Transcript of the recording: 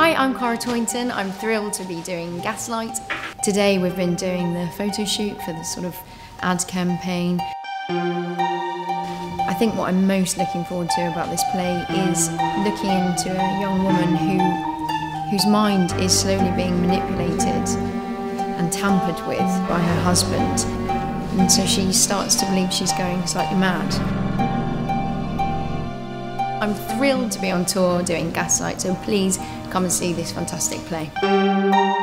Hi, I'm Cara Toynton. I'm thrilled to be doing Gaslight. Today we've been doing the photo shoot for the sort of ad campaign. I think what I'm most looking forward to about this play is looking into a young woman whose mind is slowly being manipulated and tampered with by her husband. And so she starts to believe she's going slightly mad. I'm thrilled to be on tour doing Gaslight, so please come and see this fantastic play.